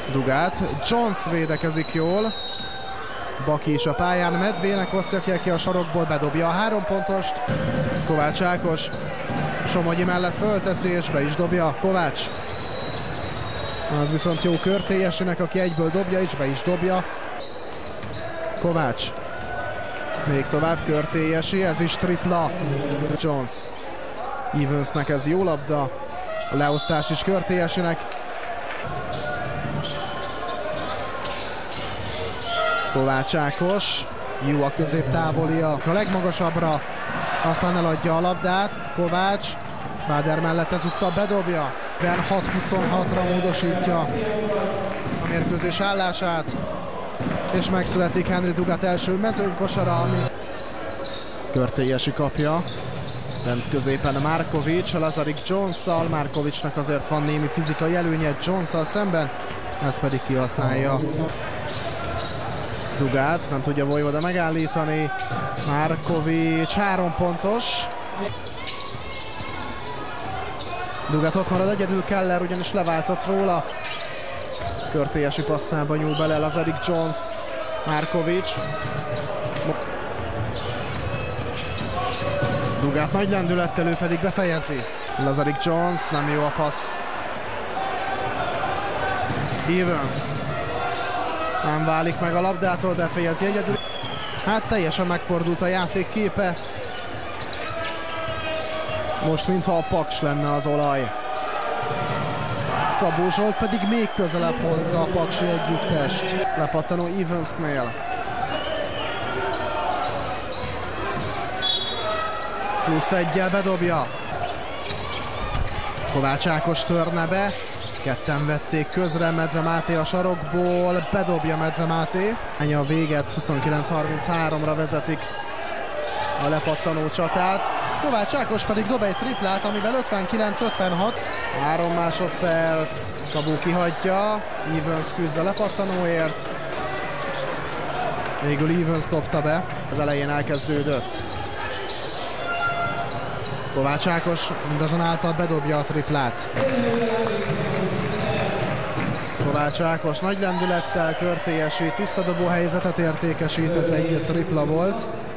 Dugát, Jones védekezik jól. Baki is a pályán, Medvének osztja ki a sarokból, bedobja a 3 pontost. Kovács Ákos Somogyi mellett fölteszi és be is dobja Kovács. Az viszont jó Körtélyesének, aki egyből dobja és be is dobja. Kovács. Még tovább Körtélyesi, ez is tripla. Jones. Evansnek ez jó labda. A leosztás is Körtélyesének. Kovács Ákos. Jó a középtávolia a legmagasabbra. Aztán eladja a labdát. Kovács. Báder mellett ezúttal bedobja. 6-26-ra módosítja a mérkőzés állását. És megszületik Henry Dugat első mezőnykosara, ami Körtélyesi kapja. Bent középen Markovics, Lazarik Jones-szal. Markovicsnak azért van némi fizikai előnye Jones-szal szemben, ezt pedig kihasználja Dugát, nem tudja Vojvoda megállítani. Markovics 3 pontos. Dugát ott marad egyedül, Keller ugyanis leváltott róla. Körtélyesi passzába nyúl bele Lazarik Jones. Markovics. Dugát nagy lendülettel, ő pedig befejezi. Lazarik Jones, nem jó a passz. Evans. Nem válik meg a labdától, befejezi egyedül. Hát teljesen megfordult a játék képe. Most mintha a Paks lenne az olaj. Szabó Zsolt pedig még közelebb hozza a paksi együttest. Lepattanó Evansnél. Plusz egyel bedobja. Kovács Ákos törne be. Ketten vették közre, Medve Máté a sarokból. Bedobja Medve Máté. Ennyi a véget, 29-33-ra vezetik a lepattanó csatát. Kovács Ákos pedig dob egy triplát, amivel 59-56. 3 másodperc. Szabó kihagyja. Evans küzd a lepattanóért. Végül Evans dobta be. Az elején elkezdődött. Kovács Ákos mindazonáltal bedobja a triplát. Kovács Ákos nagy lendülettel, Körtélyesi tiszta dobó helyzetet értékesít, ez egy tripla volt.